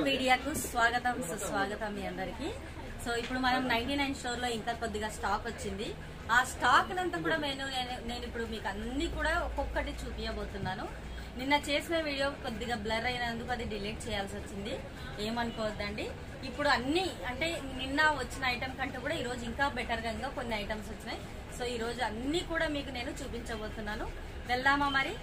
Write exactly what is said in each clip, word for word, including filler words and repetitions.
వీడియోకు స్వాగతం సుస్వాగతం మీ అందరికి। సో ఇప్పుడు మనం నైన్టీ నైన్ స్టోర్ లో ఇంకా కొద్దిగా స్టాక్ వచ్చింది। ఆ స్టాక్ నంతా కూడా నేను నేను ఇప్పుడు మీకు అన్ని కూడా ఒక్కొక్కటి చూపించబోతున్నాను। నిన్న చేసిన వీడియో కొద్దిగా బ్లర్ అయినందుకు అది డిలీట్ చేయాల్సి వచ్చింది, ఏమనుకోవద్దండి। ఇప్పుడు అన్ని అంటే నిన్న వచ్చిన ఐటమ్ కంటే కూడా ఈ రోజు ఇంకా బెటర్ గా ఇంకా కొన్ని ఐటమ్స్ వచ్చినాయి। సో ఈ రోజు అన్ని కూడా మీకు నేను చూపించబోతున్నాను। వెళ్దామా మరి?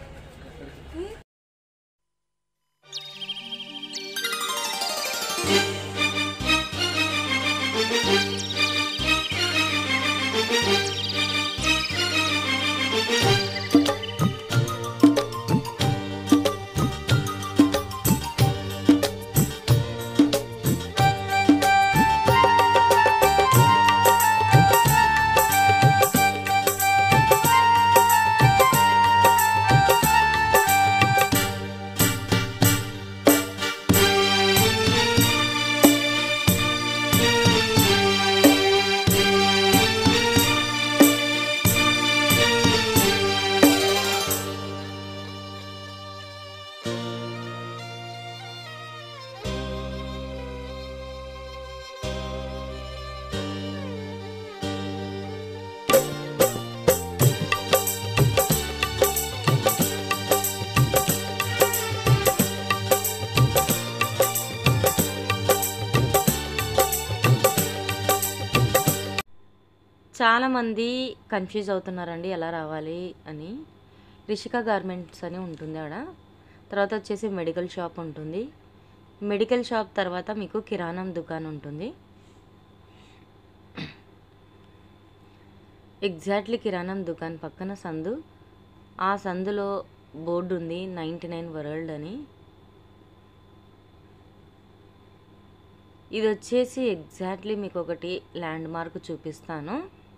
చాలా మంది కన్ఫ్యూజ్ అవుతున్నారండి ఎలా రావాలి అని। రిషిక గార్మెంట్స్ అని ఉంటుంది ఆడ, తర్వాత వచ్చేసి మెడికల్ షాప్ ఉంటుంది, మెడికల్ షాప్ తర్వాత మీకు కిరాణం దుకాణం ఉంటుంది। ఎగ్జాక్ట్లీ కిరాణం దుకాణం పక్కన సందు, ఆ సందులో బోర్డు ఉంది నైంటీ నైన్ వరల్డ్ అని। ఇది వచ్చేసి ఎగ్జాక్ట్లీ మీకు ఒకటి ల్యాండ్ మార్క్ చూపిస్తాను,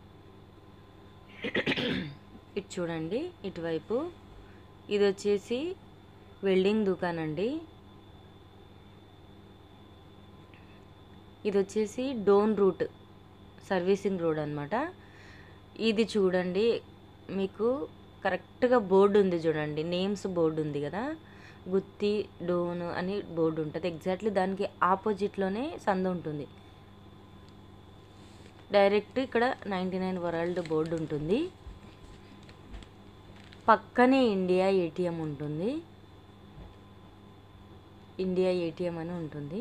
ఇటు చూడండి ఇటువైపు। ఇది వచ్చేసి వెల్డింగ్ దుకాణం అండి, ఇది వచ్చేసి డోన్ రూట్ సర్వీసింగ్ రోడ్ అనమాట। ఇది చూడండి మీకు కరెక్ట్గా బోర్డు ఉంది చూడండి, నేమ్స్ బోర్డు ఉంది కదా, గుత్తి డోన్ అని బోర్డు ఉంటుంది, ఎగ్జాక్ట్లీ దానికి ఆపోజిట్లోనే సందు ఉంటుంది। డైరెక్ట్ ఇక్కడ నైంటీ నైన్ వరల్డ్ బోర్డు ఉంటుంది, పక్కనే ఇండియా ఏటీఎం ఉంటుంది, ఇండియా ఏటీఎం అని ఉంటుంది।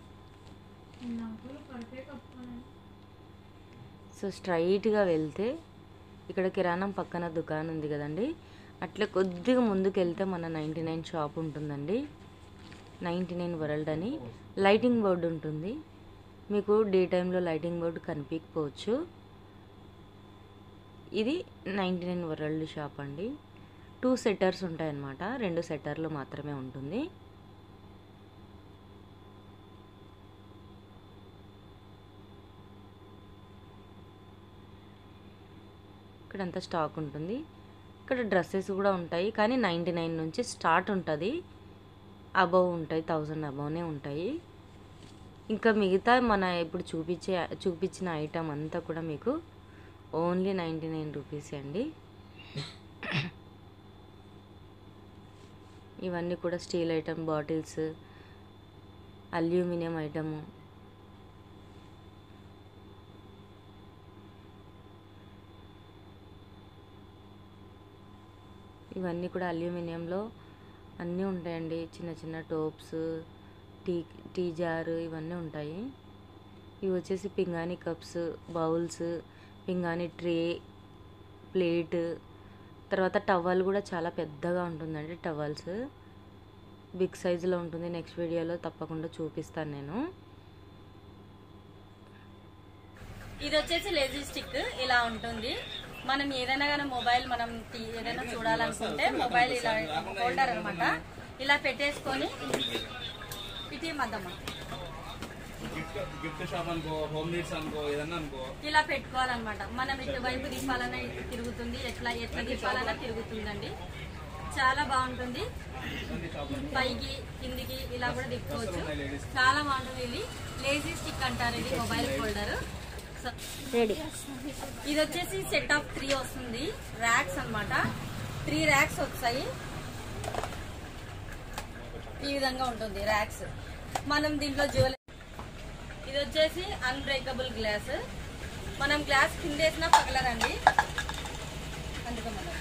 సో స్ట్రైట్గా వెళ్తే ఇక్కడ కిరాణం పక్కన దుకాణం ఉంది కదండి, అట్లా కొద్దిగా ముందుకు వెళ్తే మన నైంటీ నైన్ షాప్ ఉంటుందండి, నైంటీ నైన్ వరల్డ్ అని లైటింగ్ బోర్డు ఉంటుంది। మీకు డే టైంలో లైటింగ్ బోర్డు కనిపించకపోవచ్చు, ఇది నైంటీ నైన్ వరల్డ్ షాప్ అండి। టూ సెటర్స్ ఉంటాయన్నమాట, రెండు సెటర్లు మాత్రమే ఉంటుంది। ఇక్కడంతా స్టాక్ ఉంటుంది, ఇక్కడ డ్రెస్సెస్ కూడా ఉంటాయి, కానీ నైంటీ నైన్ నుంచి స్టార్ట్ ఉంటుంది, అబవ్ ఉంటాయి, థౌజండ్ అబవ్నే ఉంటాయి। ఇంకా మిగతా మన ఇప్పుడు చూపించే చూపించిన ఐటమ్ అంతా కూడా మీకు ఓన్లీ నైంటీ నైన్ రూపీస్ అండి। ఇవన్నీ కూడా steel item, bottles, aluminium item, ఇవన్నీ కూడా అల్యూమినియంలో అన్నీ ఉంటాయండి, చిన్న చిన్న టోప్స్, టీ టీ జారు ఇవన్నీ ఉంటాయి। ఇవి వచ్చేసి పింగాణి కప్స్, బౌల్స్, పింగాణి ట్రే, ప్లేట్, తర్వాత టవల్ కూడా చాలా పెద్దగా ఉంటుందండి, టవల్స్ బిగ్ సైజులో ఉంటుంది, నెక్స్ట్ వీడియోలో తప్పకుండా చూపిస్తాను నేను। ఇది వచ్చేసి లేజీ స్టిక్ ఇలా ఉంటుంది, మనం ఏదైనా కానీ మొబైల్ మనం ఏదైనా చూడాలనుకుంటే మొబైల్ ఇలా హోల్డర్ అనమాట, ఇలా పెట్టేసుకొని ఇటీ మద్దమ్మా ఇలా పెట్టుకోవాలన్నమాట। మనం ఇటువైపు తిప్పాలన్నా ఇటు తిరుగుతుంది, ఎట్లా ఎట్లా తిప్పాలన్నా తిరుగుతుందండి, చాలా బాగుంటుంది। పైకి కిందికి ఇలా కూడా తిప్పుకోవచ్చు, చాలా బాగుంటుంది। ఇది లేజీ స్టిక్ అంటారు, ఇది మొబైల్ హోల్డర్। రెడీ। ఇది వచ్చేసి సెట్ ఆఫ్ త్రీ వస్తుంది, ర్యాక్స్ అన్నమాట, త్రీ ర్యాక్స్ వస్తాయి, ఈ విధంగా ఉంటుంది ర్యాక్స్। మనం దీంట్లో జ్యువెలరీ, ఇది వచ్చేసి అన్బ్రేకబుల్ గ్లాస్. మనం గ్లాస్ కింద వేసినా పగలదండి. అందుకే మనం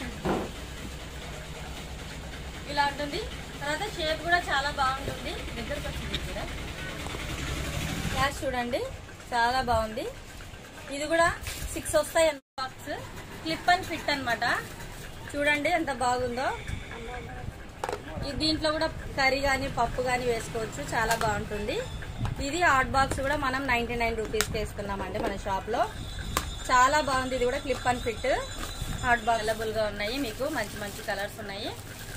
ఇలా ఉంటుంది. తర్వాత షేప్ కూడా చాలా బాగుంటుంది. దగ్గరకు వచ్చింది కూడా గ్లాస్ చూడండి, చాలా బాగుంది. ఇది కూడా సిక్స్ వస్తాయి బాక్స్. క్లిప్ అండ్ ఫిట్ అనమాట. చూడండి ఎంత బాగుందో. దీంట్లో కూడా కర్రీ కానీ పప్పు కానీ వేసుకోవచ్చు, చాలా బాగుంటుంది. ఇది హాట్ బాక్స్ కూడా మనం నైన్టీ నైన్ రూపీస్కి వేసుకున్నామండి మన షాప్ లో. చాలా బాగుంది. ఇది కూడా clip and fit hot box available గా ఉన్నాయి. మీకు మంచి మంచి కలర్స్ ఉన్నాయి.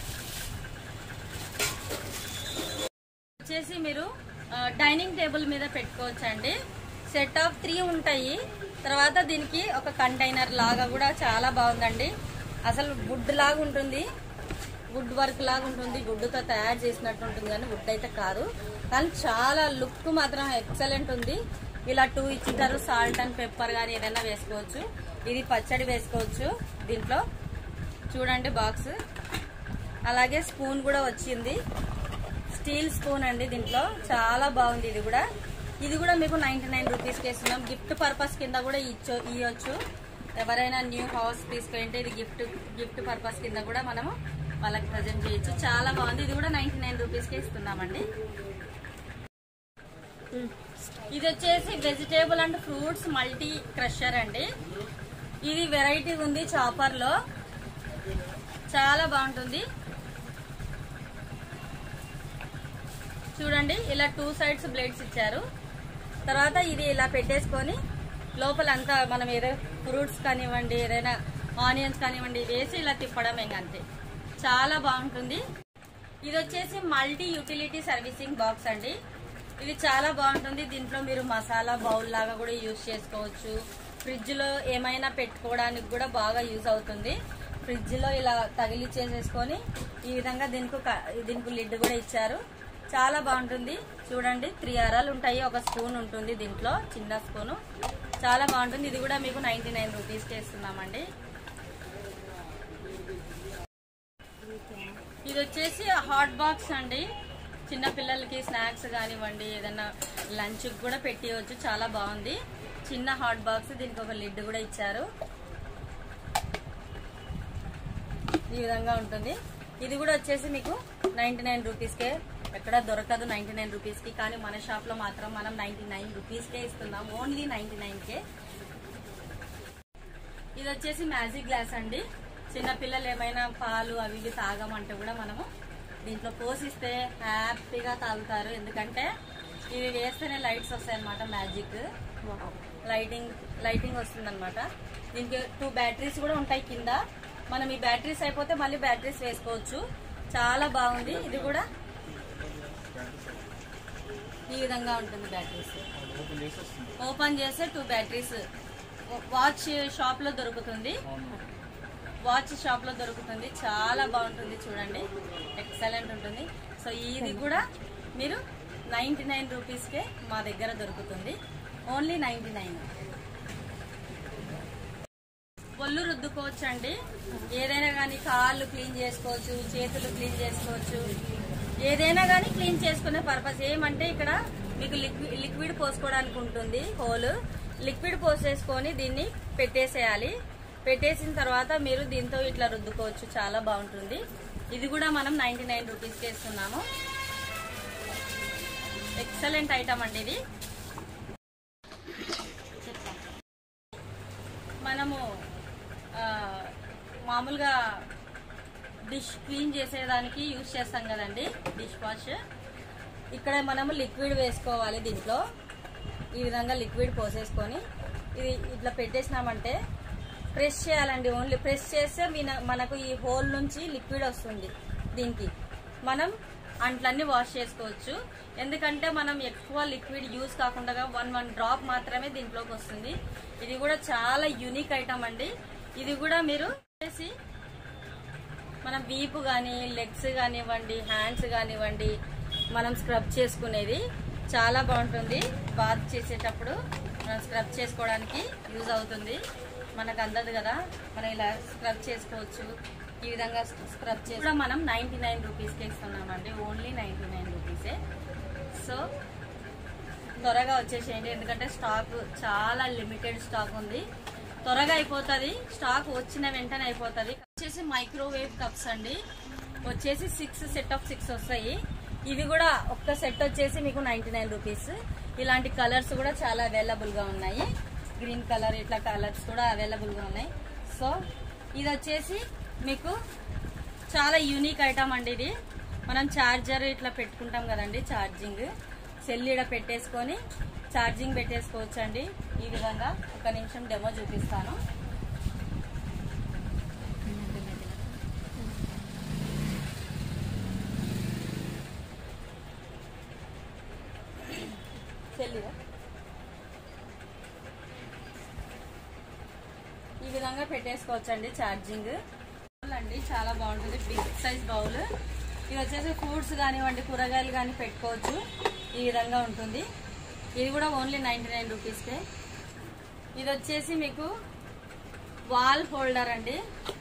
వచ్చేసి మీరు డైనింగ్ టేబుల్ మీద పెట్టుకోవచ్చు అండి. సెట్ ఆఫ్ త్రీ ఉంటాయి. తర్వాత దీనికి ఒక కంటైనర్ లాగా కూడా చాలా బాగుందండి. అసలు వుడ్ లాగా ఉంటుంది, వుడ్ వర్క్ లాగా ఉంటుంది. వుడ్తో తయారు చేసినట్టు ఉంటుంది కానీ వుడ్ అయితే కాదు. కానీ చాలా లుక్ మాత్రం ఎక్సలెంట్ ఉంది. ఇలా టూ ఇచ్చింటారు. సాల్ట్ అండ్ పెప్పర్ కానీ ఏదైనా వేసుకోవచ్చు. ఇది పచ్చడి వేసుకోవచ్చు దీంట్లో. చూడండి బాక్స్. అలాగే స్పూన్ కూడా వచ్చింది, స్టీల్ స్పూన్ అండి. దీంట్లో చాలా బాగుంది. ఇది కూడా ఇది కూడా మీకు నైన్టీ నైన్ రూపీస్కి ఇస్తున్నాం. గిఫ్ట్ పర్పస్ కింద కూడా ఇచ్చో ఇవ్వచ్చు. ఎవరైనా న్యూ హౌస్ తీసుకుంటే ఇది గిఫ్ట్ గిఫ్ట్ పర్పస్ కింద కూడా మనము వాళ్ళకి ప్రజెంట్ చేయొచ్చు. చాలా బాగుంది. ఇది కూడా నైన్టీ నైన్ రూపీస్కి ఇస్తున్నామండి. ఇది వచ్చేసి vegetable and fruits multi crusher అండి. ఇది వెరైటీ ఉంది చాపర్ లో, చాలా బాగుంటుంది. చూడండి ఇలా టూ సైడ్స్ బ్లేడ్స్ ఇచ్చారు. తర్వాత ఇది ఇలా పెట్టేసుకొని లోపల అంతా మనం ఏదో ఫ్రూట్స్ కానివ్వండి, ఏదైనా ఆనియన్స్ కానివ్వండి వేసి ఇలా తిప్పడం ఇంకా అంతే. చాలా బాగుంటుంది. ఇది వచ్చేసి మల్టీ యూటిలిటీ సర్వీసింగ్ బాక్స్ అండి. ఇది చాలా బాగుంటుంది. దీంట్లో మీరు మసాలా బౌల్ లాగా కూడా యూజ్ చేసుకోవచ్చు. ఫ్రిడ్జ్ లో ఏమైనా పెట్టుకోవడానికి కూడా బాగా యూజ్ అవుతుంది. ఫ్రిడ్జ్ లో ఇలా తగిలిచ్చేసేసుకొని ఈ విధంగా దీనికి దీనికి లిడ్ కూడా ఇచ్చారు. చాలా బాగుంటుంది. చూడండి త్రీ అరాలు ఉంటాయి. ఒక స్పూన్ ఉంటుంది దీంట్లో, చిన్న స్పూను. చాలా బాగుంటుంది. ఇది కూడా మీకు నైన్టీ నైన్ రూపీస్కి ఇస్తున్నామండి. ఇది వచ్చేసి హాట్ బాక్స్ అండి. చిన్న పిల్లలకి స్నాక్స్ కానివ్వండి, ఏదైనా లంచ్ కూడా పెట్టివచ్చు. చాలా బాగుంది. చిన్న హాట్ బాక్స్. దీనికి ఒక లిడ్ కూడా ఇచ్చారు. ఈ విధంగా ఉంటుంది. ఇది కూడా వచ్చేసి మీకు నైన్టీ నైన్ రూపీస్కే. ఎక్కడ దొరకదు నైన్టీ నైన్ రూపీస్కి, కానీ మన షాప్ లో మాత్రం మనం నైన్టీ నైన్ రూపీస్కే ఇస్తున్నాం. ఓన్లీ నైన్టీ నైన్ కే. ఇది వచ్చేసి మ్యాజిక్ గ్లాస్ అండి. చిన్నపిల్లలు ఏమైనా పాలు అవి ఇవి తాగమంటే కూడా మనము దీంట్లో పోసిస్తే హ్యాపీగా తాగుతారు. ఎందుకంటే ఇవి వేస్తేనే లైట్స్ వస్తాయి అనమాట. మ్యాజిక్ లైటింగ్ లైటింగ్ వస్తుంది అనమాట. దీనికి టూ బ్యాటరీస్ కూడా ఉంటాయి కింద. మనం ఈ బ్యాటరీస్ అయిపోతే మళ్ళీ బ్యాటరీస్ వేసుకోవచ్చు. చాలా బాగుంది. ఇది కూడా ఈ విధంగా ఉంటుంది. బ్యాటరీస్ ఓపెన్ చేస్తే టూ బ్యాటరీస్. వాచ్ షాప్ లో దొరుకుతుంది. వాచ్ షాప్ లో దొరుకుతుంది. చాలా బాగుంటుంది. చూడండి ఎక్సలెంట్ ఉంటుంది. సో ఇది కూడా మీరు నైన్టీ నైన్ రూపీస్కే మా దగ్గర దొరుకుతుంది. Only ninety nine. ఒళ్ళు రుద్దుకోవచ్చు అండి. ఏదైనా కానీ కాళ్ళు క్లీన్ చేసుకోవచ్చు, చేతులు క్లీన్ చేసుకోవచ్చు. ఏదైనా కానీ క్లీన్ చేసుకునే పర్పస్ ఏమంటే ఇక్కడ మీకు లిక్విడ్ లిక్విడ్ పోసుకోవడానికి ఉంటుంది. హోల్ లిక్విడ్ పోసేసుకొని దీన్ని పెట్టేసేయాలి. పెట్టేసిన తర్వాత మీరు దీంతో ఇట్లా రుద్దుకోవచ్చు. చాలా బాగుంటుంది. ఇది కూడా మనం నైన్టీ నైన్ రూపీస్కి ఇస్తున్నాము. ఎక్సలెంట్ ఐటమ్ అండి ఇది. మనము మామూలుగా డిష్ క్లీన్ చేసేదానికి యూజ్ చేస్తాం కదండి, డిష్ వాష్. ఇక్కడ మనము లిక్విడ్ వేసుకోవాలి. దీంట్లో ఈ విధంగా లిక్విడ్ పోసేసుకొని ఇది ఇట్లా పెట్టేసినామంటే ప్రెస్ చేయాలండి. ఓన్లీ ప్రెస్ చేస్తే మనకు ఈ హోల్ నుంచి లిక్విడ్ వస్తుంది. దీనికి మనం అంట్లన్నీ వాష్ చేసుకోవచ్చు. ఎందుకంటే మనం ఎక్కువ లిక్విడ్ యూజ్ కాకుండా వన్ వన్ డ్రాప్ మాత్రమే దీంట్లోకి వస్తుంది. ఇది కూడా చాలా యూనిక్ ఐటమ్ అండి. ఇది కూడా మీరు చేసి మనం వీపు కానీ లెగ్స్ కానివ్వండి, హ్యాండ్స్ కానివ్వండి, మనం స్క్రబ్ చేసుకునేది చాలా బాగుంటుంది. బాత్ చేసేటప్పుడు మనం స్క్రబ్ చేసుకోవడానికి యూజ్ అవుతుంది. మనకు అందదు కదా, మనం ఇలా స్క్రబ్ చేసుకోవచ్చు. ఈ విధంగా స్క్రబ్ చేసి కూడా మనం నైన్టీ నైన్ రూపీస్కే ఇస్తున్నామండి. ఓన్లీ నైన్టీ నైన్ రూపీసే. సో త్వరగా వచ్చేసేయండి, ఎందుకంటే స్టాక్ చాలా లిమిటెడ్ స్టాక్ ఉంది, త్వరగా అయిపోతుంది, స్టాక్ వచ్చిన వెంటనే అయిపోతుంది. వచ్చేసి మైక్రోవేవ్ కప్స్ అండి, వచ్చేసి సిక్స్ సెట్ ఆఫ్ సిక్స్ వస్తాయి. ఇవి కూడా ఒక్క సెట్ వచ్చేసి మీకు నైన్టీ నైన్ రూపీస్. ఇలాంటి కలర్స్ కూడా చాలా అవైలబుల్ గా ఉన్నాయి, గ్రీన్ కలర్ ఇట్లా కలర్స్ కూడా అవైలబుల్ గా ఉన్నాయి. సో ఇది వచ్చేసి మీకు చాలా యూనిక్ ఐటమ్ అండి. ఇది మనం చార్జర్ ఇట్లా పెట్టుకుంటాం కదండి, ఛార్జింగ్ సెల్ ఇడ పెట్టేసుకొని ఛార్జింగ్ పెట్టేసుకోవచ్చు అండి. ఈ విధంగా ఒక నిమిషం డెమో చూపిస్తాను. సెల్ ఈ విధంగా పెట్టేసుకోవచ్చు అండి ఛార్జింగ్ అండి. చాలా బాగుంటుంది, బిగ్ సైజ్ బౌల్. ఇది వచ్చేసి ఫ్రూట్స్ కానివ్వండి, కూరగాయలు కానీ పెట్టుకోవచ్చు, ఈ విధంగా ఉంటుంది. ఇది కూడా ఓన్లీ నైన్టీ నైన్ రూపీస్కే. ఇది వచ్చేసి మీకు వాల్ హోల్డర్ అండి,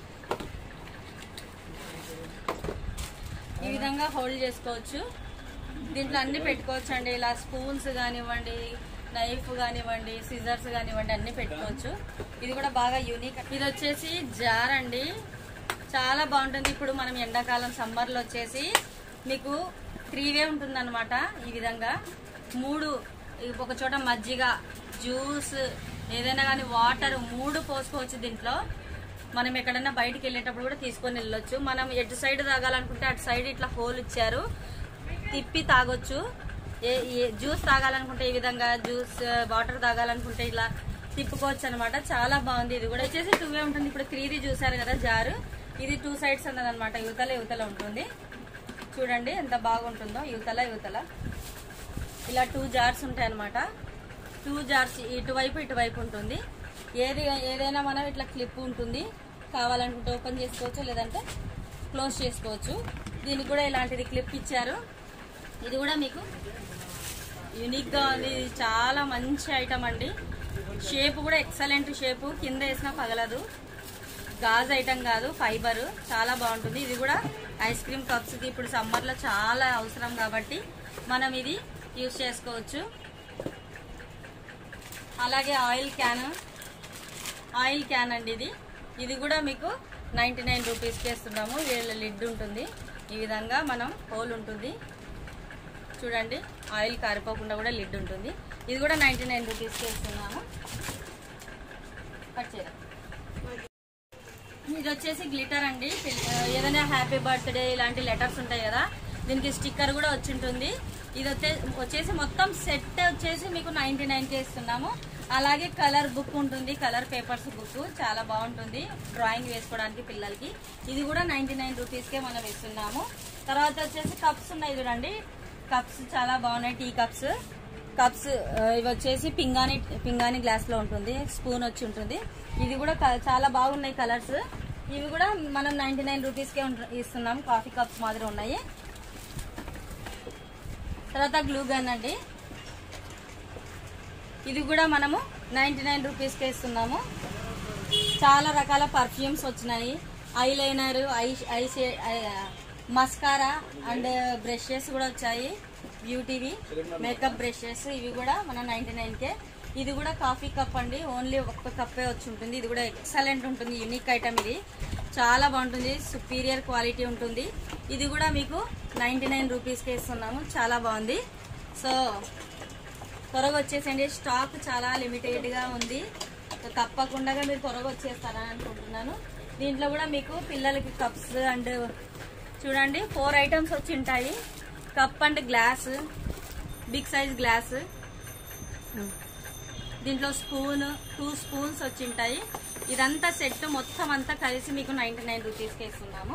ఈ విధంగా హోల్డ్ చేసుకోవచ్చు. దీంట్లో అన్ని పెట్టుకోవచ్చు అండి, ఇలా స్పూన్స్ కానివ్వండి, నైఫ్ కానివ్వండి, సిజర్స్ కానివ్వండి, అన్ని పెట్టుకోవచ్చు. ఇది కూడా బాగా యూనిక్. ఇది వచ్చేసి జార్ అండి, చాలా బాగుంటుంది. ఇప్పుడు మనం ఎండాకాలం సమ్మర్లో వచ్చేసి మీకు త్రీ వే ఉంటుంది అనమాట. ఈ విధంగా మూడు, ఒక చోట మజ్జిగ, జ్యూస్, ఏదైనా కానీ వాటర్ మూడు పోసుకోవచ్చు దీంట్లో. మనం ఎక్కడైనా బయటకు వెళ్ళేటప్పుడు కూడా తీసుకొని వెళ్ళొచ్చు. మనం ఎటు సైడ్ తాగాలనుకుంటే అటు సైడ్ ఇట్లా హోల్ ఇచ్చారు, తిప్పి తాగొచ్చు. ఏ జ్యూస్ తాగాలనుకుంటే ఈ విధంగా, జ్యూస్ వాటర్ తాగాలనుకుంటే ఇలా తిప్పుకోవచ్చు అనమాట. చాలా బాగుంది. ఇది కూడా వచ్చేసి టూ వే ఉంటుంది. ఇప్పుడు త్రీది చూసారు కదా జారు, ఇది టూ సైడ్స్ అన్నది అనమాట, యువతల యువతల ఉంటుంది. చూడండి ఎంత బాగుంటుందో, యువతల యువతల ఇలా టూ జార్స్ ఉంటాయి అనమాట. టూ జార్స్ ఇటువైపు ఇటువైపు ఉంటుంది. ఏది ఏదైనా మనం ఇట్లా క్లిప్ ఉంటుంది, కావాలనుకుంటే ఓపెన్ చేసుకోవచ్చు, లేదంటే క్లోజ్ చేసుకోవచ్చు. దీనికి కూడా ఇలాంటిది క్లిప్ ఇచ్చారు. ఇది కూడా మీకు యూనిక్ గా ఉంది, చాలా మంచి ఐటమ్ అండి. షేప్ కూడా ఎక్సలెంట్ షేపు, కింద వేసినా పగలదు. గాజు ఐటమ్ కాదు, ఫైబర్, చాలా బాగుంటుంది. ఇది కూడా ఐస్ క్రీమ్ కప్స్ కి ఇప్పుడు సమ్మర్ లో చాలా అవసరం కాబట్టి మనం ఇది యూజ్ చేసుకోవచ్చు. అలాగే ఆయిల్ క్యాన్, ఆయిల్ క్యాన్ అండి ఇది. ఇది కూడా మీకు నైన్టీ నైన్ రూపీస్కి ఇస్తున్నాము. వీళ్ళ లిడ్ ఉంటుంది, ఈ విధంగా మనం హోల్ ఉంటుంది చూడండి, ఆయిల్ కారిపోకుండా కూడా లిడ్ ఉంటుంది. ఇది కూడా నైన్టీ నైన్ రూపీస్కి ఇస్తున్నాము. కట్ చేయరా. ఇది వచ్చేసి గ్లిటర్ అండి, ఏదైనా హ్యాపీ బర్త్డే ఇలాంటి లెటర్స్ ఉంటాయి కదా, దీనికి స్టిక్కర్ కూడా వచ్చి ఉంటుంది. ఇది వచ్చే వచ్చేసి మొత్తం సెట్ వచ్చేసి మీకు నైన్టీ నైన్కి ఇస్తున్నాము. అలాగే కలర్ బుక్ ఉంటుంది, కలర్ పేపర్స్ బుక్ చాలా బాగుంటుంది డ్రాయింగ్ వేసుకోవడానికి పిల్లలకి. ఇది కూడా నైన్టీ నైన్ రూపీస్కే మనం ఇస్తున్నాము. తర్వాత వచ్చేసి కప్స్ ఉన్నాయి చూడండి, కప్స్ చాలా బాగున్నాయి, టీ కప్స్. కప్స్ ఇవి వచ్చేసి పింగాణి పింగాణి గ్లాస్ లో ఉంటుంది, స్పూన్ వచ్చి ఉంటుంది. ఇది కూడా చాలా బాగున్నాయి కలర్స్. ఇవి కూడా మనం నైన్టీ నైన్ రూపీస్కే ఇస్తున్నాం, కాఫీ కప్స్ మాదిరి ఉన్నాయి. తర్వాత గ్లూ గన్ అండి, ఇది కూడా మనము నైన్టీ నైన్ రూపీస్కే ఇస్తున్నాము. చాలా రకాల పర్ఫ్యూమ్స్ వచ్చినాయి, eye liner, eye eye mascara and brushes కూడా వచ్చాయి, బ్యూటీవి మేకప్ బ్రషెస్. ఇవి కూడా మన నైన్టీ నైన్ కే. ఇది కూడా కాఫీ కప్ అండి, ఓన్లీ ఒక్క కప్పే వచ్చి ఉంటుంది. ఇది కూడా ఎక్సలెంట్ ఉంటుంది, యూనిక్ ఐటమ్. ఇది చాలా బాగుంటుంది, సుపీరియర్ క్వాలిటీ ఉంటుంది. ఇది కూడా మీకు నైన్టీ నైన్ రూపీస్కే ఇస్తున్నాము, చాలా బాగుంది. సో త్వరగా వచ్చేసండి, స్టాక్ చాలా లిమిటెడ్గా ఉంది, తప్పకుండా మీరు త్వరగా వచ్చేస్తారని అనుకుంటున్నాను. దీంట్లో కూడా మీకు పిల్లలకి కప్స్ అండ్ చూడండి ఫోర్ ఐటమ్స్ వచ్చి ఉంటాయి. Cup and glass, big size glass, దీంట్లో స్పూన్, టూ స్పూన్స్ వచ్చి ఉంటాయి. ఇదంతా సెట్ మొత్తం అంతా కలిసి మీకు నైన్టీ నైన్ రూపీస్కి ఇస్తున్నాము.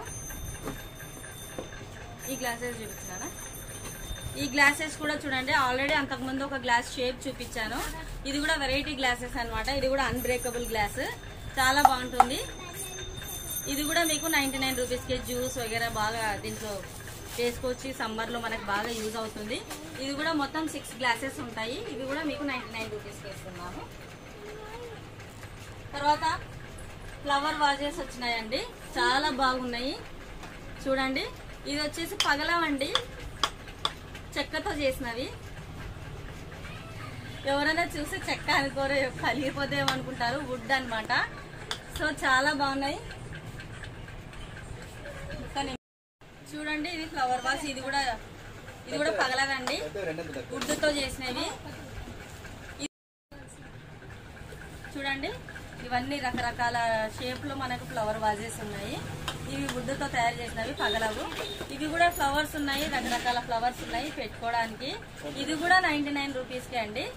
ఈ గ్లాసెస్ చూపించారా, ఈ గ్లాసెస్ కూడా చూడండి, ఆల్రెడీ అంతకుముందు ఒక గ్లాస్ షేప్ చూపించాను. ఇది కూడా వెరైటీ గ్లాసెస్ అనమాట. ఇది కూడా అన్బ్రేకబుల్ గ్లాస్, చాలా బాగుంటుంది. ఇది కూడా మీకు నైన్టీ నైన్ రూపీస్కి జ్యూస్ వగేరా బాగా దీంట్లో చేసుకోవచ్చు, సమ్మర్ లో మనకు బాగా యూజ్ అవుతుంది. ఇది కూడా మొత్తం సిక్స్ గ్లాసెస్ ఉంటాయి. ఇవి కూడా మీకు నైన్టీ నైన్ రూపీస్కి ఇస్తున్నాము. తర్వాత ఫ్లవర్ వాజెస్ వచ్చినాయండి, చాలా బాగున్నాయి చూడండి. ఇది వచ్చేసి పగలవండి, చెక్కతో చేసినవి. ఎవరైనా చూసి చెక్క అనుకోరు, కలిగిపోతే ఏమనుకుంటారు, వుడ్ అన్నమాట. సో చాలా బాగున్నాయి. చూడండి ఇది ఫ్లవర్ వాస్, ఇది కూడా ఇది కూడా పగలదండి, వుడ్తో చేసినవి. చూడండి ఇవన్నీ రకరకాల షేప్ లో మనకు ఫ్లవర్ వాజెస్ ఉన్నాయి. ఇవి వుడ్తో తయారు చేసినవి, పగలవు. ఇవి కూడా ఫ్లవర్స్ ఉన్నాయి, రకరకాల ఫ్లవర్స్ ఉన్నాయి పెట్టుకోవడానికి. ఇది కూడా నైన్టీ నైన్ రూపీస్ కే అండి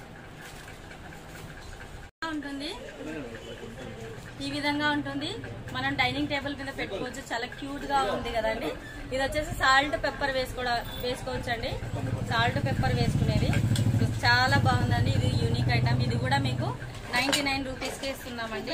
ఉంటుంది. ఈ విధంగా ఉంటుంది, మనం డైనింగ్ టేబుల్ మీద పెట్టుకోవచ్చు. చాలా క్యూట్ గా ఉంది కదండి. ఇది వచ్చేసి సాల్ట్ పెప్పర్ వేసుకోవడం వేసుకోవచ్చు అండి, సాల్ట్ పెప్పర్ వేసుకునేది. చాలా బాగుందండి, ఇది యూనిక్ ఐటమ్. ఇది కూడా మీకు నైన్టీ నైన్ రూపీస్ కి ఇస్తున్నామండి.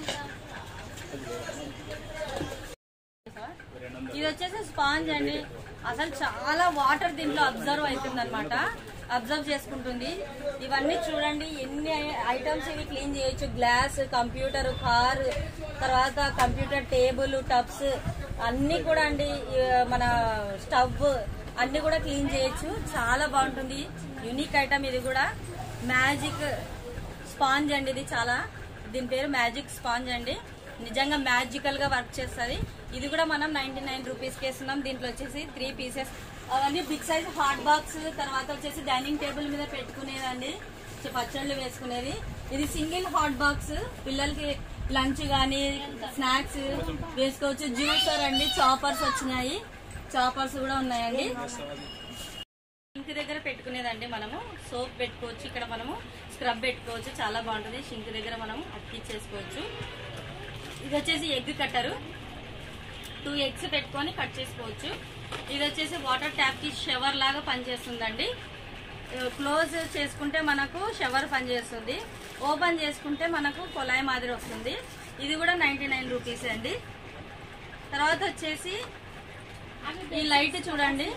ఇది వచ్చేసి స్పాంజ్ అండి. అసలు చాలా వాటర్ దీంట్లో అబ్జర్వ్ అవుతుంది అనమాట, అబ్జర్వ్ చేసుకుంటుంది. ఇవన్నీ చూడండి ఎన్ని ఐటమ్స్ ఇవి క్లీన్ చేయొచ్చు. గ్లాస్, కంప్యూటర్, కార్, తర్వాత కంప్యూటర్ టేబుల్, టబ్స్ అన్ని కూడా అండి, మన స్టవ్ అన్ని కూడా క్లీన్ చేయొచ్చు. చాలా బాగుంటుంది, యూనిక్ ఐటమ్. ఇది కూడా మ్యాజిక్ స్పాంజ్ అండి, ఇది చాలా, దీని పేరు మ్యాజిక్ స్పాంజ్ అండి. నిజంగా మ్యాజికల్ గా వర్క్ చేస్తుంది. ఇది కూడా మనం నైన్టీ నైన్ రూపీస్ కి ఇస్తున్నాం. దీంట్లో వచ్చేసి త్రీ పీసెస్, అవన్నీ బిగ్ సైజ్ హాట్ బాక్స్. తర్వాత వచ్చేసి డైనింగ్ టేబుల్ మీద పెట్టుకునేదండి, పచ్చళ్ళు వేసుకునేది. ఇది సింగిల్ హాట్ బాక్స్, పిల్లలకి లంచ్ గానీ స్నాక్స్ వేసుకోవచ్చు. జ్యూసర్ అండి, చాపర్స్ వచ్చినాయి, చాపర్స్ కూడా ఉన్నాయండి. షింక్ దగ్గర పెట్టుకునేదండి, మనము సోప్ పెట్టుకోవచ్చు, ఇక్కడ మనము స్క్రబ్ పెట్టుకోవచ్చు. చాలా బాగుంటుంది. షింక్ దగ్గర మనం అతికిచ్చేసుకోవచ్చు. ఇది వచ్చేసి ఎగ్ కట్టరు, టూ ఎగ్స్ పెట్టుకొని కట్ చేసుకోవచ్చు. ఇది వచ్చేసి వాటర్ ట్యాప్ కి షవర్ లాగా పనిచేస్తుందండి. క్లోజ్ చేసుకుంటే మనకు షవర్ పనిచేస్తుంది, ఓపెన్ చేసుకుంటే మనకు కొలాయి మాదిరి వస్తుంది. ఇది కూడా నైన్టీ నైన్ రూపీస్ అండి. తర్వాత వచ్చేసి ఈ లైట్ చూడండి,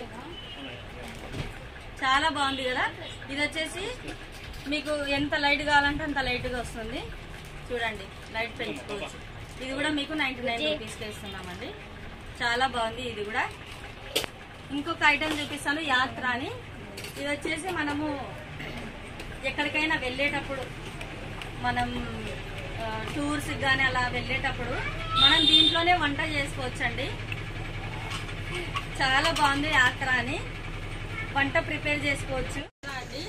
చాలా బాగుంది కదా. ఇది వచ్చేసి మీకు ఎంత లైట్ కావాలంటే అంత లైట్ గా వస్తుంది. చూడండి లైట్ పెంచుకోవచ్చు. ఇది కూడా మీకు నైన్టీ నైన్ రూపీస్ కి ఇస్తున్నామండి. చాలా బాగుంది. ఇది కూడా ఇంకొక ఐటమ్ చూపిస్తాను, యాత్ర అని. ఇది వచ్చేసి మనము ఎక్కడికైనా వెళ్ళేటప్పుడు, మనం టూర్స్ కానీ అలా వెళ్ళేటప్పుడు మనం దీంట్లోనే వంట చేసుకోవచ్చండి. చాలా బాగుంది యాత్ర అని, వంట ప్రిపేర్ చేసుకోవచ్చు అండి.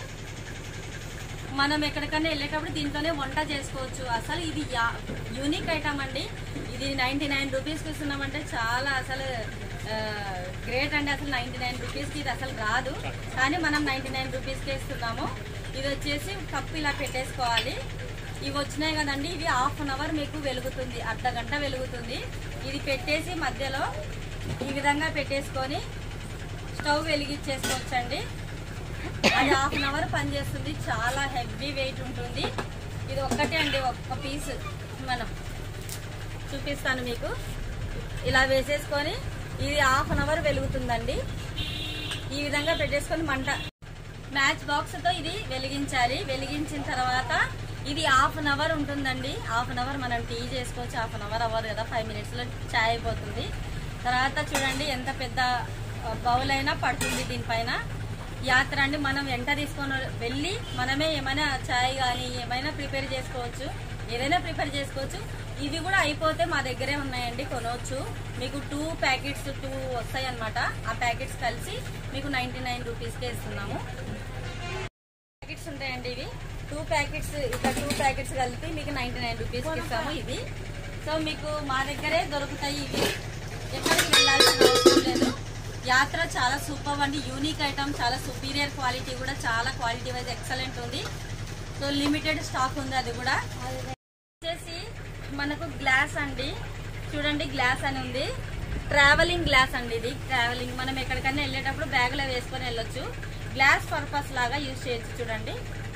మనం ఎక్కడికైనా వెళ్ళేటప్పుడు దీంట్లోనే వంట చేసుకోవచ్చు. అసలు ఇది యూనిక్ ఐటమ్ అండి. ఇది నైన్టీ నైన్ రూపీస్ కి ఇస్తున్నామంటే చాలా అసలు గ్రేట్ అండి. అసలు నైన్టీ నైన్ రూపీస్ కి ఇది అసలు రాదు, కానీ మనం నైన్టీ నైన్ రూపీస్ కి ఇస్తున్నాము. ఇది వచ్చేసి కప్పు ఇలా పెట్టేసుకోవాలి. ఇవి వచ్చినాయి కదండి, ఇవి హాఫ్ అన్ అవర్ మీకు వెలుగుతుంది, అర్ధ గంట వెలుగుతుంది. ఇది పెట్టేసి మధ్యలో ఈ విధంగా పెట్టేసుకొని స్టవ్ వెలిగించేసుకోవచ్చండి. అది హాఫ్ అన్ అవర్ పనిచేస్తుంది. చాలా హెవీ వెయిట్ ఉంటుంది. ఇది ఒక్కటే అండి, ఒక్క పీస్ మనం చూపిస్తాను మీకు. ఇలా వేసేసుకొని ఇది హాఫ్ అన్ అవర్ వెలుగుతుందండి. ఈ విధంగా పెట్టేసుకొని మంట మ్యాచ్ బాక్స్ తో ఇది వెలిగించాలి. వెలిగించిన తర్వాత ఇది హాఫ్ అన్ అవర్ ఉంటుందండి. హాఫ్ అన్ అవర్ మనం టీ చేసుకోవచ్చు. హాఫ్ అన్ అవర్ అవ్వదు కదా, ఫైవ్ మినిట్స్ లో చాయ్ అయిపోతుంది. తర్వాత చూడండి ఎంత పెద్ద బౌల్ అయినా పడుతుంది దీనిపైన. యాత్ర అండి, మనం వెంట తీసుకొని వెళ్ళి మనమే ఏమైనా చాయ్ కానీ ఏమైనా ప్రిపేర్ చేసుకోవచ్చు, ఏదైనా ప్రిపేర్ చేసుకోవచ్చు. ఇవి కూడా అయిపోతే మా దగ్గరే ఉన్నాయండి, కొనవచ్చు. మీకు టూ ప్యాకెట్స్ టూ వస్తాయి అనమాట. ఆ ప్యాకెట్స్ కలిసి మీకు నైన్టీ నైన్ రూపీస్కే ఇస్తున్నాము. ప్యాకెట్స్ ఉంటాయండి, ఇవి టూ ప్యాకెట్స్, ఇక్కడ టూ ప్యాకెట్స్ కలిపి మీకు నైన్టీ నైన్ రూపీస్కి ఇస్తాము ఇవి. సో మీకు మా దగ్గరే దొరుకుతాయి ఇవి, ఎక్కడికి వెళ్ళాల్సిన అవసరం లేదు. యాత్ర చాలా సూపర్ అండి, యూనిక్ ఐటమ్, చాలా సుపీరియర్ క్వాలిటీ కూడా, చాలా క్వాలిటీ వైజ్ ఎక్సలెంట్ ఉంది. సో లిమిటెడ్ స్టాక్ ఉంది. అది కూడా వచ్చేసి మనకు గ్లాస్ అండి, చూడండి గ్లాస్ అని ఉంది. ట్రావెలింగ్ గ్లాస్ అండి ఇది. ట్రావెలింగ్ మనం ఎక్కడికైనా వెళ్ళేటప్పుడు బ్యాగ్ లో వేసుకొని వెళ్ళొచ్చు. గ్లాస్ పర్పస్ లాగా యూజ్ చేయొచ్చు. చూడండి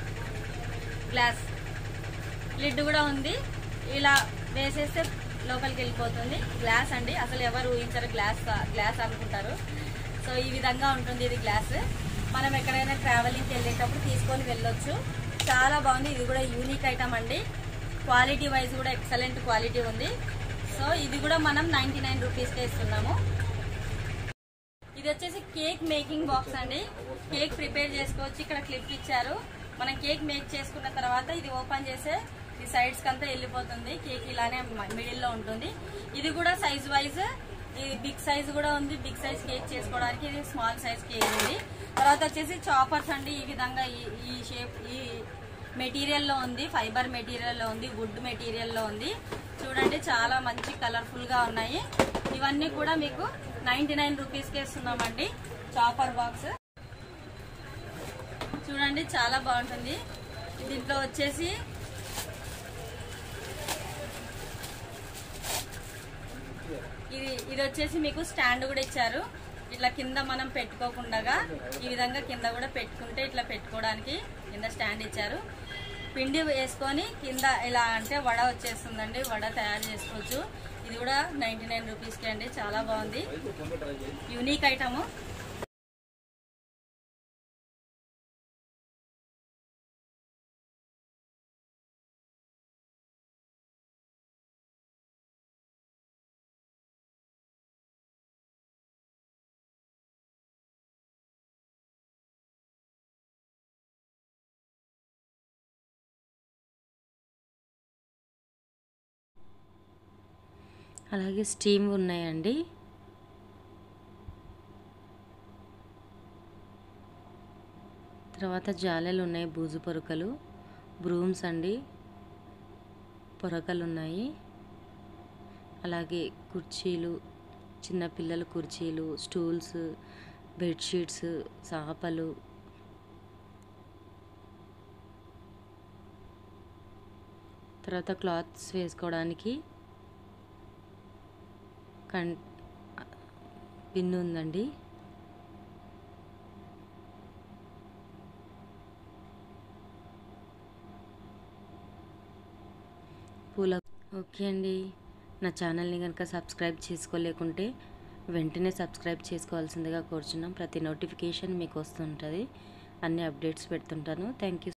గ్లాస్ లిడ్ కూడా ఉంది, ఇలా వేసేస్తే లోపలికి వెళ్ళిపోతుంది. గ్లాస్ అండి, అసలు ఎవరు ఊహించారు గ్లాస్ గ్లాస్ అనుకుంటారు. సో ఈ విధంగా ఉంటుంది ఇది గ్లాస్. మనం ఎక్కడైనా ట్రావెలింగ్కి వెళ్ళేటప్పుడు తీసుకొని వెళ్ళొచ్చు. చాలా బాగుంది. ఇది కూడా యూనిక్ ఐటమ్ అండి, క్వాలిటీ వైజ్ కూడా ఎక్సలెంట్ క్వాలిటీ ఉంది. సో ఇది కూడా మనం నైన్టీ నైన్ రూపీస్కే ఇస్తున్నాము. ఇది వచ్చేసి కేక్ మేకింగ్ బాక్స్ అండి. కేక్ ప్రిపేర్ చేసుకోవచ్చు. ఇక్కడ క్లిప్ ఇచ్చారు. మనం కేక్ మేక్ చేసుకున్న తర్వాత ఇది ఓపెన్ చేసే ఈ సైడ్స్ కంతా వెళ్ళిపోతుంది. కేక్ ఇలానే మిడిల్ లో ఉంటుంది. ఇది కూడా సైజ్ వైజ్, ఇది బిగ్ సైజ్ కూడా ఉంది. బిగ్ సైజ్ కేక్ చేసుకోవడానికి ఇది స్మాల్ సైజ్ కేక్ ఉంది. తర్వాత వచ్చేసి చాపర్స్ అండి. ఈ విధంగా ఈ షేప్ ఈ మెటీరియల్ లో ఉంది. ఫైబర్ మెటీరియల్ లో ఉంది. వుడ్ మెటీరియల్ లో ఉంది. చూడండి చాలా మంచి కలర్ఫుల్ గా ఉన్నాయి. ఇవన్నీ కూడా మీకు నైన్టీ నైన్ రూపీస్ కి ఇస్తున్నామండి. చాపర్ బాక్స్ చూడండి చాలా బాగుంటుంది. దీంట్లో వచ్చేసి ఇది ఇది వచ్చేసి మీకు స్టాండ్ కూడా ఇచ్చారు. ఇట్లా కింద మనం పెట్టుకోకుండా ఈ విధంగా కింద కూడా పెట్టుకుంటే ఇట్లా పెట్టుకోవడానికి కింద స్టాండ్ ఇచ్చారు. పిండి వేసుకొని కింద ఇలా అంటే వడ వచ్చేస్తుందండి. వడ తయారు చేసుకోవచ్చు. ఇది కూడా నైన్టీ నైన్ రూపీస్కి అండి. చాలా బాగుంది, యూనిక్ ఐటము. అలాగే స్టీమ్ ఉన్నాయండి. తర్వాత జాలెలు ఉన్నాయి, బూజు పొరకలు, బ్రూమ్స్ అండి, పొరకలు ఉన్నాయి. అలాగే కుర్చీలు, చిన్నపిల్లల కుర్చీలు, స్టూల్స్, బెడ్షీట్స్, చాపలు, తర్వాత క్లాత్స్ వేసుకోవడానికి కన్ పిన్ ఉందండి. పూల ఓకే అండి. నా ఛానల్ని కనుక సబ్స్క్రైబ్ చేసుకోలేకుంటే వెంటనే సబ్స్క్రైబ్ చేసుకోవాల్సిందిగా కోరుచున్నాం. ప్రతి నోటిఫికేషన్ మీకు వస్తుంటుంది. అన్ని అప్డేట్స్ పెడుతుంటాను. Thank you.